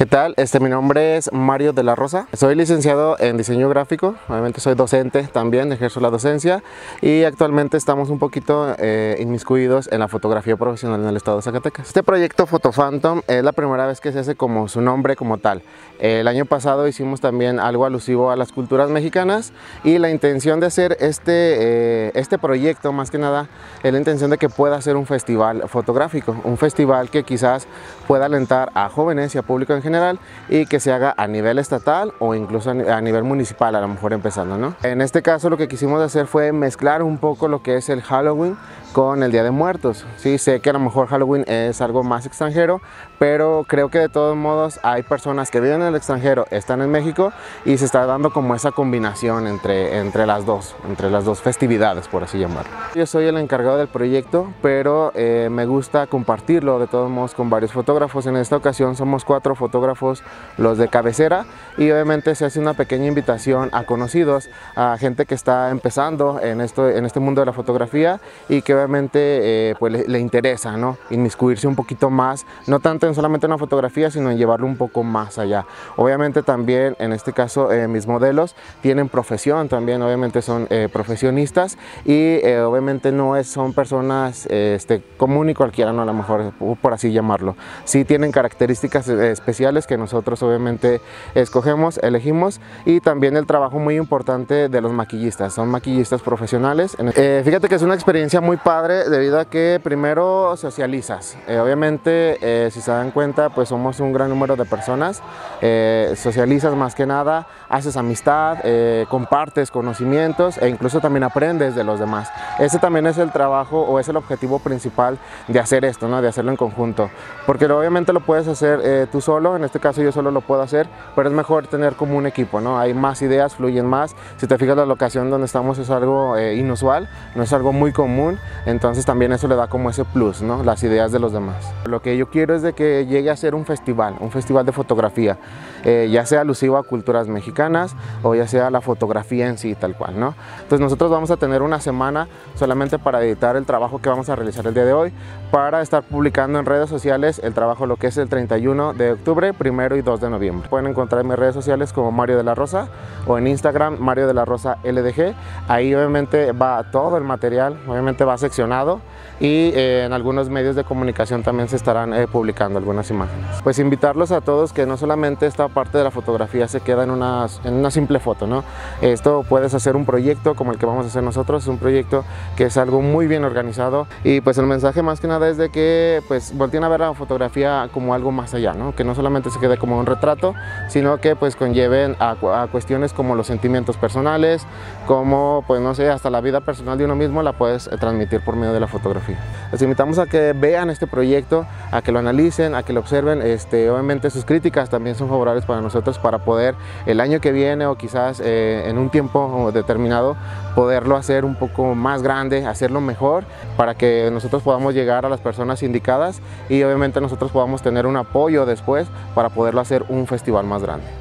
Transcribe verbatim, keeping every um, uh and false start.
¿Qué tal? Este, mi nombre es Mario de la Rosa. Soy licenciado en diseño gráfico, obviamente soy docente también, ejerzo la docencia y actualmente estamos un poquito eh, inmiscuidos en la fotografía profesional en el estado de Zacatecas. Este proyecto Photo Phantom es la primera vez que se hace como su nombre como tal. El año pasado hicimos también algo alusivo a las culturas mexicanas y la intención de hacer este, eh, este proyecto más que nada es la intención de que pueda ser un festival fotográfico, un festival que quizás pueda alentar a jóvenes y a público en general y que se haga a nivel estatal o incluso a nivel municipal, a lo mejor empezando, ¿no? En este caso lo que quisimos hacer fue mezclar un poco lo que es el Halloween con el Día de Muertos. Sí, sé que a lo mejor Halloween es algo más extranjero, pero creo que de todos modos hay personas que viven en el extranjero, están en México y se está dando como esa combinación entre, entre las dos, entre las dos festividades, por así llamarlo. Yo soy el encargado del proyecto, pero eh, me gusta compartirlo de todos modos con varios fotógrafos. En esta ocasión somos cuatro fotógrafos los de cabecera y obviamente se hace una pequeña invitación a conocidos, a gente que está empezando en, esto, en este mundo de la fotografía y que obviamente eh, pues le, le interesa, ¿no?, inmiscuirse un poquito más, no tanto en solamente una fotografía, sino en llevarlo un poco más allá. Obviamente también en este caso eh, mis modelos tienen profesión también, obviamente son eh, profesionistas y eh, obviamente no es, son personas eh, este, común y cualquiera, ¿no?, a lo mejor por así llamarlo. Sí tienen características eh, especiales que nosotros obviamente escogemos, elegimos, y también el trabajo muy importante de los maquillistas, son maquillistas profesionales. Eh, fíjate que es una experiencia muy padre debido a que primero socializas, eh, obviamente eh, si se dan cuenta pues somos un gran número de personas, eh, socializas más que nada, haces amistad, eh, compartes conocimientos e incluso también aprendes de los demás. Ese también es el trabajo o es el objetivo principal de hacer esto, ¿no?, de hacerlo en conjunto, porque obviamente lo puedes hacer eh, tú solo, en este caso yo solo lo puedo hacer, pero es mejor tener como un equipo, ¿no? Hay más ideas, fluyen más. Si te fijas, la locación donde estamos es algo eh, inusual, no es algo muy común, entonces también eso le da como ese plus, ¿no?, las ideas de los demás. Lo que yo quiero es de que llegue a ser un festival, un festival de fotografía, eh, ya sea alusivo a culturas mexicanas o ya sea la fotografía en sí tal cual, ¿no? Entonces nosotros vamos a tener una semana solamente para editar el trabajo que vamos a realizar el día de hoy, para estar publicando en redes sociales el trabajo lo que es el treinta y uno de octubre, primero y dos de noviembre. Pueden encontrar en mis redes sociales como Mario de la Rosa o en Instagram Mario de la Rosa L D G. Ahí obviamente va todo el material, obviamente va seccionado y eh, en algunos medios de comunicación también se estarán eh, publicando algunas imágenes. Pues invitarlos a todos que no solamente esta parte de la fotografía se queda en una, en una simple foto, ¿no? Esto puedes hacer un proyecto como el que vamos a hacer nosotros, es un proyecto que es algo muy bien organizado y pues el mensaje más que nada es de que pues volteen a ver la fotografía como algo más allá, ¿no?, que no solamente se quede como un retrato, sino que pues conlleven a, a cuestiones como los sentimientos personales, como pues no sé, hasta la vida personal de uno mismo la puedes eh, transmitir por medio de la fotografía. Les invitamos a que vean este proyecto, a que lo analicen, a que lo observen. Este, obviamente sus críticas también son favorables para nosotros para poder el año que viene o quizás eh, en un tiempo determinado poderlo hacer un poco más grande, hacerlo mejor para que nosotros podamos llegar a las personas indicadas y obviamente nosotros podamos tener un apoyo después para poderlo hacer un festival más grande.